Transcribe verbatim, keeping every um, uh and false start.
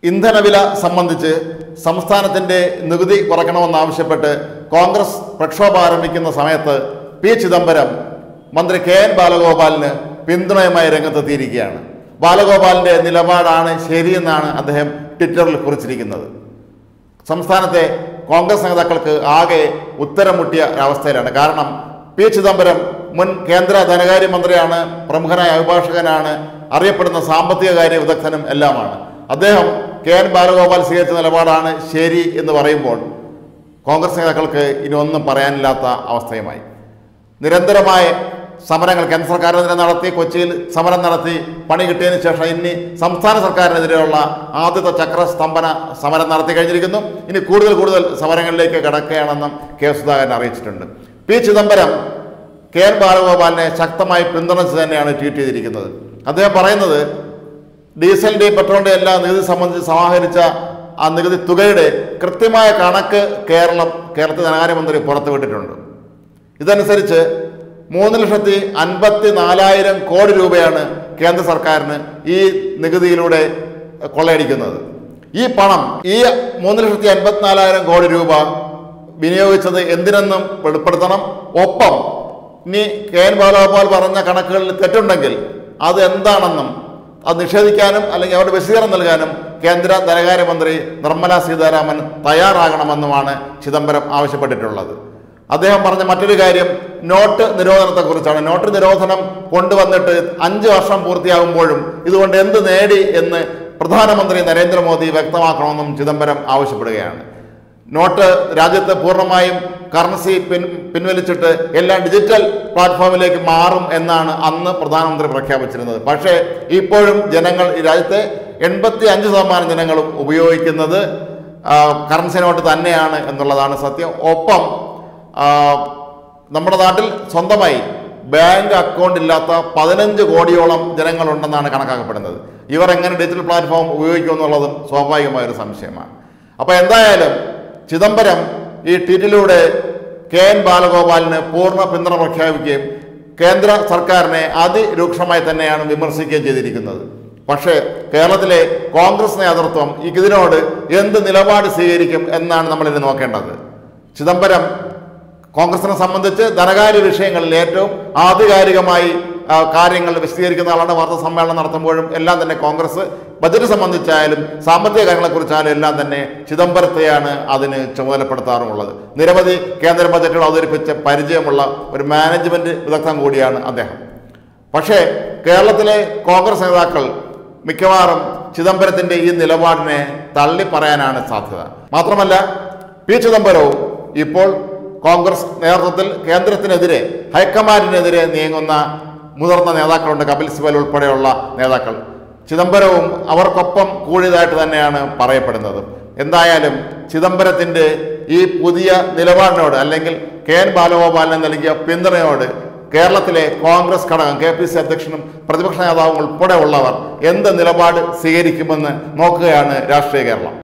ഇന്ധനവില സംബന്ധിച്ച് സംസ്ഥാനത്തിൻ്റെ നികുതി കുറയ്ക്കണമെന്നാവശ്യപ്പെട്ട് കോൺഗ്രസ് പ്രക്ഷോഭം ആരംഭിക്കുന്ന സമയത്ത് പി ചിദംബരം മന്ത്രി കെ എൻ ബാലഗോപാലിന് പിന്തുണയുമായി രംഗത്തെത്തിയിരിക്കുകയാണ്. ബാലഗോപാലിൻ്റെ നിലപാടാണ് ശരിയെന്നാണ് അദ്ദേഹം ട്വിറ്ററിൽ കുറിച്ചിരിക്കുന്നത്. സംസ്ഥാനത്തെ കോൺഗ്രസ് നേതാക്കൾക്ക് ആകെ ഉത്തരം മുട്ടിയ ഒരവസ്ഥയിലാണ്. കാരണം പി ചിദംബരം മുൻ കേന്ദ്ര ധനകാര്യമന്ത്രിയാണ്, പ്രമുഖനായ അഭിഭാഷകനാണ്, അറിയപ്പെടുന്ന സാമ്പത്തിക കാര്യ വിദഗ്ധനും എല്ലാമാണ്. അദ്ദേഹം കെ എൻ ബാലഗോപാൽ സ്വീകരിച്ച നിലപാടാണ് ശരി എന്ന് പറയുമ്പോൾ കോൺഗ്രസ് നേതാക്കൾക്ക് ഇനി ഒന്നും പറയാനില്ലാത്ത അവസ്ഥയുമായി. നിരന്തരമായ സമരങ്ങൾ കേന്ദ്ര സർക്കാരിനെതിരെ നടത്തി, കൊച്ചിയിൽ സമരം നടത്തി പണി കിട്ടിയതിന് ശേഷം ഇനി സംസ്ഥാന സർക്കാരിനെതിരെയുള്ള ആദ്യത്തെ ചക്രസ്തംഭന സമരം നടത്തി കഴിഞ്ഞിരിക്കുന്നു. ഇനി കൂടുതൽ കൂടുതൽ സമരങ്ങളിലേക്ക് കടക്കുകയാണെന്നും കെ സുധാകരൻ അറിയിച്ചിട്ടുണ്ട്. പി ചിദംബരം കെ എൻ ബാലഗോപാലിനെ ശക്തമായി പിന്തുണച്ച് തന്നെയാണ് ട്വീറ്റ് ചെയ്തിരിക്കുന്നത്. അദ്ദേഹം പറയുന്നത് ഡീസലിൻ്റെയും പെട്രോളിൻ്റെയും എല്ലാ നികുതി സംബന്ധിച്ച് സമാഹരിച്ച ആ നികുതി തുകയുടെ കൃത്യമായ കണക്ക് കേരളം കേരളത്തിൽ ധനകാര്യമന്ത്രി പുറത്തുവിട്ടിട്ടുണ്ട്. ഇതനുസരിച്ച് മൂന്ന് ലക്ഷത്തി അൻപത്തി നാലായിരം കോടി രൂപയാണ് കേന്ദ്ര സർക്കാരിന് ഈ നികുതിയിലൂടെ കൊള്ളയടിക്കുന്നത്. ഈ പണം, ഈ മൂന്ന് ലക്ഷത്തി അൻപത്തിനാലായിരം കോടി രൂപ വിനിയോഗിച്ചത് എന്തിനെന്നും വെളിപ്പെടുത്തണം. ഒപ്പം ഇനി കെ എൻ ബാലഗോപാൽ പറഞ്ഞ കണക്കുകളിൽ തെറ്റുണ്ടെങ്കിൽ അത് എന്താണെന്നും അത് നിഷേധിക്കാനും അല്ലെങ്കിൽ അവരുടെ വിശദീകരണം നൽകാനും കേന്ദ്ര ധനകാര്യമന്ത്രി നിർമ്മല സീതാരാമൻ തയ്യാറാകണമെന്നുമാണ് ചിദംബരം ആവശ്യപ്പെട്ടിട്ടുള്ളത്. അദ്ദേഹം പറഞ്ഞ മറ്റൊരു കാര്യം നോട്ട് നിരോധനത്തെക്കുറിച്ചാണ്. നോട്ട് നിരോധനം കൊണ്ടുവന്നിട്ട് അഞ്ച് വർഷം പൂർത്തിയാകുമ്പോഴും ഇതുകൊണ്ട് എന്ത് നേടി എന്ന് പ്രധാനമന്ത്രി നരേന്ദ്രമോദി വ്യക്തമാക്കണമെന്നും ചിദംബരം ആവശ്യപ്പെടുകയാണ്. നോട്ട് രാജ്യത്ത് പൂർണ്ണമായും കറൻസി പിൻ പിൻവലിച്ചിട്ട് എല്ലാം ഡിജിറ്റൽ പ്ലാറ്റ്ഫോമിലേക്ക് മാറും എന്നാണ് അന്ന് പ്രധാനമന്ത്രി പ്രഖ്യാപിച്ചിരുന്നത്. പക്ഷേ ഇപ്പോഴും ജനങ്ങൾ, ഈ രാജ്യത്തെ എൺപത്തി അഞ്ച് ശതമാനം ജനങ്ങളും ഉപയോഗിക്കുന്നത് കറൻസി നോട്ട് തന്നെയാണ് എന്നുള്ളതാണ് സത്യം. ഒപ്പം നമ്മുടെ നാട്ടിൽ സ്വന്തമായി ബാങ്ക് അക്കൗണ്ട് ഇല്ലാത്ത പതിനഞ്ച് കോടിയോളം ജനങ്ങളുണ്ടെന്നാണ് കണക്കാക്കപ്പെടുന്നത്. ഇവർ എങ്ങനെ ഡിജിറ്റൽ പ്ലാറ്റ്ഫോം ഉപയോഗിക്കുമെന്നുള്ളതും സ്വാഭാവികമായൊരു സംശയമാണ്. അപ്പോൾ എന്തായാലും ചിദംബരം ഈ ട്വീറ്റിലൂടെ കെ എൻ ബാലഗോപാലിന് പൂർണ്ണ പിന്തുണ പ്രഖ്യാപിക്കുകയും കേന്ദ്ര സർക്കാരിനെ അതിരൂക്ഷമായി തന്നെയാണ് വിമർശിക്കുകയും ചെയ്തിരിക്കുന്നത്. പക്ഷേ കേരളത്തിലെ കോൺഗ്രസ് നേതൃത്വം ഇതിനോട് എന്ത് നിലപാട് സ്വീകരിക്കും എന്നാണ് നമ്മളിനി നോക്കേണ്ടത്. ചിദംബരം കോൺഗ്രസിനെ സംബന്ധിച്ച് ധനകാര്യ വിഷയങ്ങളിൽ ഏറ്റവും ആധികാരികമായി കാര്യങ്ങൾ വിശദീകരിക്കുന്ന ആളാണ്. വാർത്താ സമ്മേളനം നടത്തുമ്പോഴും എല്ലാം തന്നെ കോൺഗ്രസ് ബജറ്റ് സംബന്ധിച്ചായാലും സാമ്പത്തിക കാര്യങ്ങളെക്കുറിച്ചായാലും എല്ലാം തന്നെ ചിദംബരത്തെയാണ് അതിന് ചുമതലപ്പെടുത്താറുമുള്ളത്. നിരവധി കേന്ദ്ര ബജറ്റുകൾ അവതരിപ്പിച്ച പരിചയമുള്ള ഒരു മാനേജ്മെന്റ് വിദഗ്ധൻ കൂടിയാണ് അദ്ദേഹം. പക്ഷേ കേരളത്തിലെ കോൺഗ്രസ് നേതാക്കൾ മിക്കവാറും ചിദംബരത്തിൻ്റെ ഈ നിലപാടിനെ തള്ളി പറയാനാണ് സാധ്യത. മാത്രമല്ല പി ചിദംബരവും ഇപ്പോൾ കോൺഗ്രസ് നേതൃത്വത്തിൽ കേന്ദ്രത്തിനെതിരെ, ഹൈക്കമാൻഡിനെതിരെ നീങ്ങുന്ന മുതിർന്ന നേതാക്കളുണ്ട്. കപിൽ സിബൽ ഉൾപ്പെടെയുള്ള നേതാക്കൾ. ചിദംബരവും അവർക്കൊപ്പം കൂടിയതായിട്ട് തന്നെയാണ് പറയപ്പെടുന്നത്. എന്തായാലും ചിദംബരത്തിൻ്റെ ഈ പുതിയ നിലപാടിനോട് അല്ലെങ്കിൽ കെ എൻ ബാലഗോപാലിന് നൽകിയ പിന്തുണയോട് കേരളത്തിലെ കോൺഗ്രസ് ഘടകം, കെ പി സി അധ്യക്ഷനും പ്രതിപക്ഷ നേതാവും ഉൾപ്പെടെ ഉള്ളവർ എന്ത് നിലപാട് സ്വീകരിക്കുമെന്ന് നോക്കുകയാണ് രാഷ്ട്രീയ കേരളം.